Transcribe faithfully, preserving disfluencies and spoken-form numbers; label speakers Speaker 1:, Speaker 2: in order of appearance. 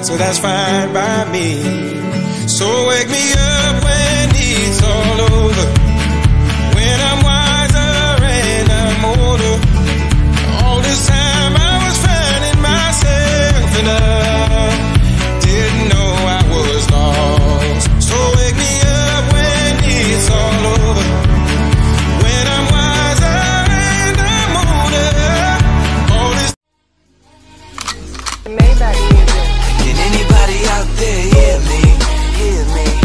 Speaker 1: so that's fine by me. So wake me up when it's all over, when I'm wiser and I'm older. All this time I was finding myself and I didn't know I was lost. So wake me up when it's all over, when I'm wiser and I'm older. All this
Speaker 2: Maybach music.
Speaker 3: Can anybody out there hear me? Hear me?